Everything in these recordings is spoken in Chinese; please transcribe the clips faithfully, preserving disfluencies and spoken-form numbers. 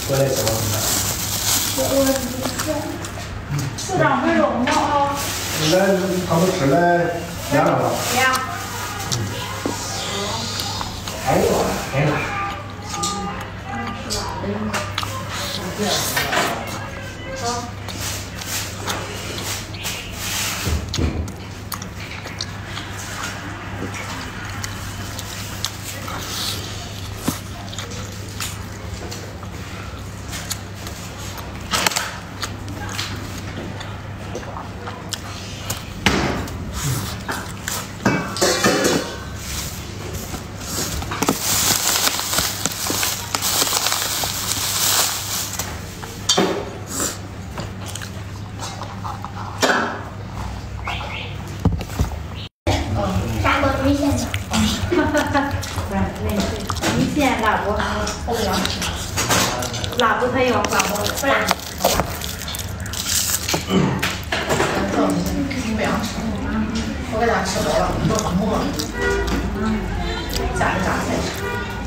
过来吃吗？ 我市长会冷吗啊？ 那他们吃了凉了。 凉。 哎呦，天哪！ 好。 辣不？不凉。辣不太要，辣不不辣。 你不想吃？我给他吃饱了，都很木了。夹着夹菜吃。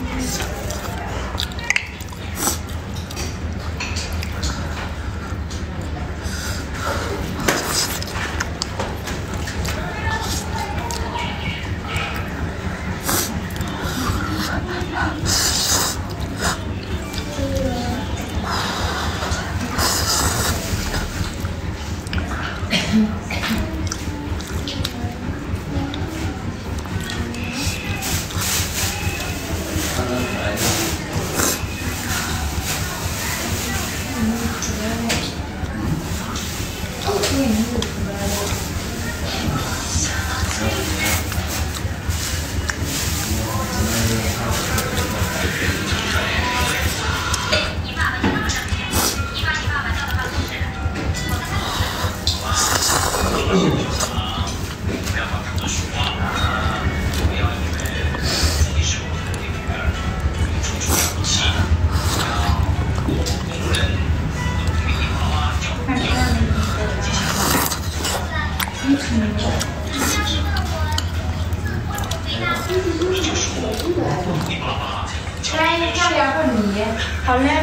来，要两个米。好嘞。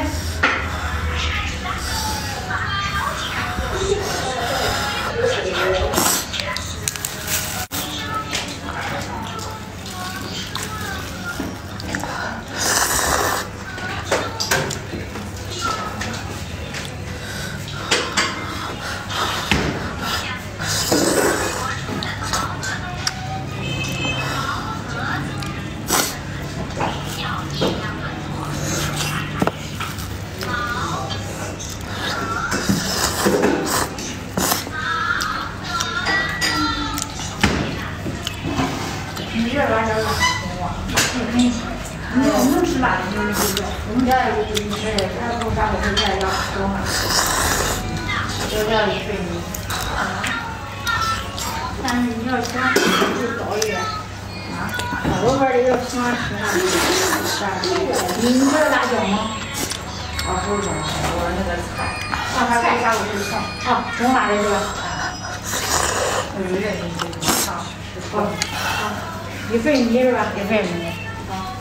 你这玩意儿辣行吗？你我们吃辣的就是这个，我们家也是，他不啥我们家要多嘛，就这样一费米。但是你要喜欢吃就早一点。啊，我这里要喜欢吃辣的，啥？你你这辣椒吗？啊，不是中辣，我那个菜，菜菜啥我都上。啊，中辣的是吧？我有点意思，上是错。啊。 一份米是吧？一份米。啊。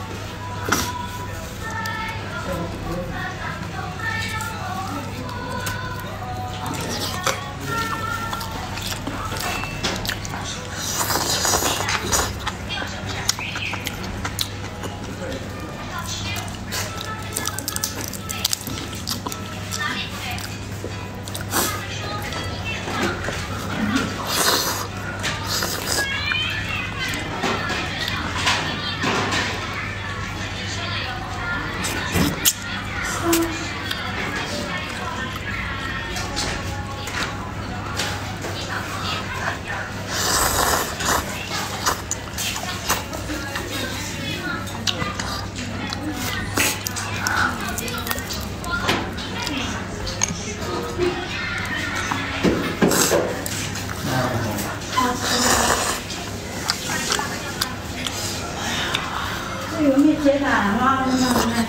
哎呦，没接单，妈的妈！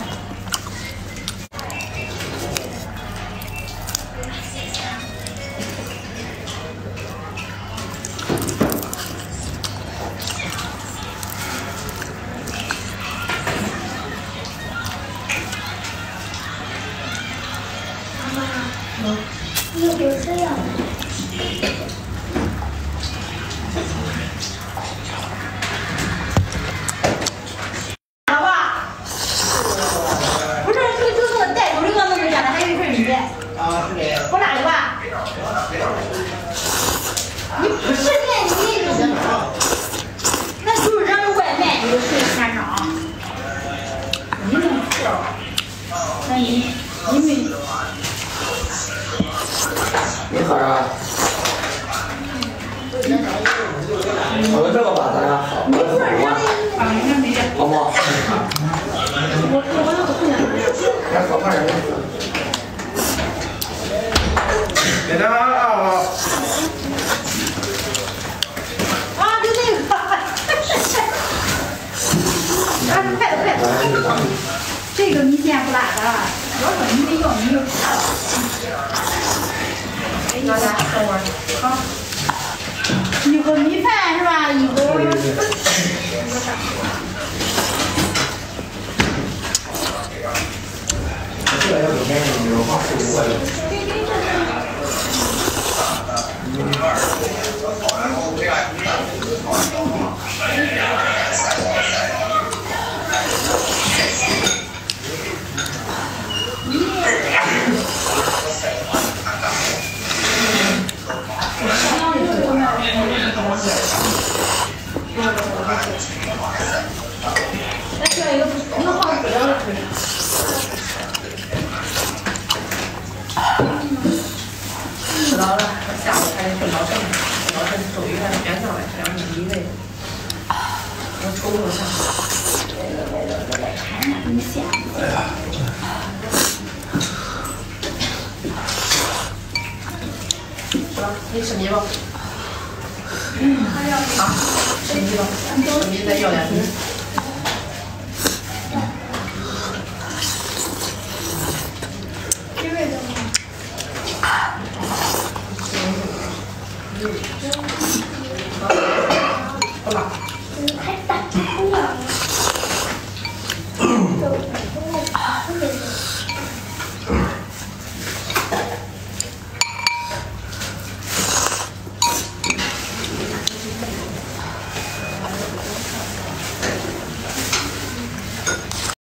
我哪里吧？你不是练你那个，那就是让外卖你就睡山上啊。你怎么知道？那你因为你喝啥？喝这个吧，咱俩好。 你不是让那好不好？ 我我那个不想。 来，好看点。 给他啊！ 啊，就那个，啊，快点快点，这个米线不辣的，我说你没要你就吃了。 大家等会儿，好。 一个米饭是吧？一个。 这个要给你的话是五块钱。 再选一个能放孜料的可以。 知道了，下午还得去老郑，老郑周医院边上来，两米以内。我瞅瞅下。 米线。 哎呀。 是吧？你吃米不？嗯。好，吃米吧，吃米再要两米。